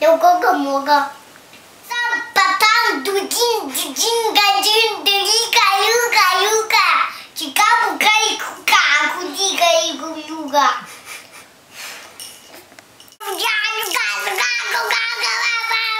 有哥哥摩哥，上把汤煮进煮进干净的里嘎溜嘎溜嘎，去嘎不嘎一口嘎，咕叽嘎一口溜嘎。不加就嘎就嘎，嘎嘎嘎嘎嘎。